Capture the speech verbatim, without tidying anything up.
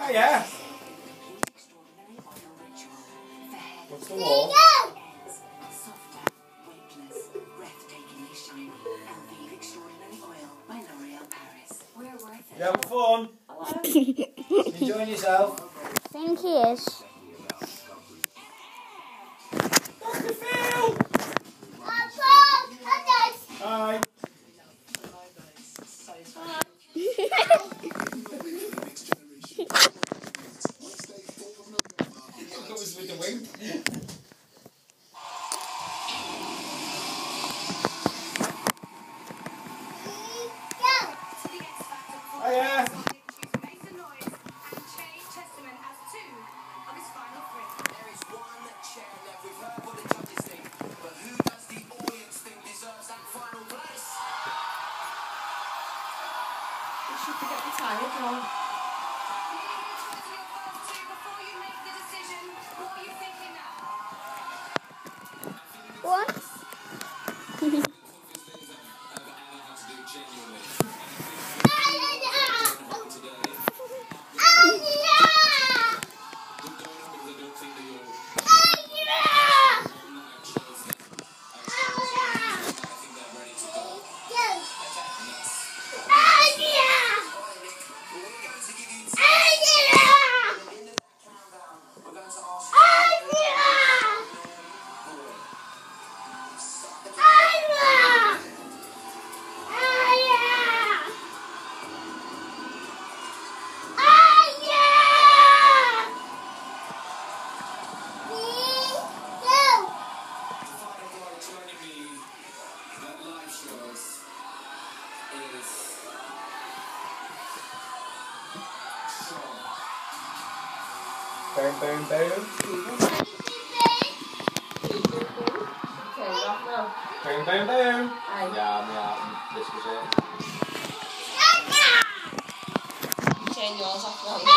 yeah. What's the wall? You having fun? You enjoying yourself? I think he is. Doctor Phil! Hi. That was with the wing. Hiya. Should we get the tire drawn? What? Boom, boom, boom. Boom, boom, boom. Aye. Yeah, yeah, this was it. Turn yours off now.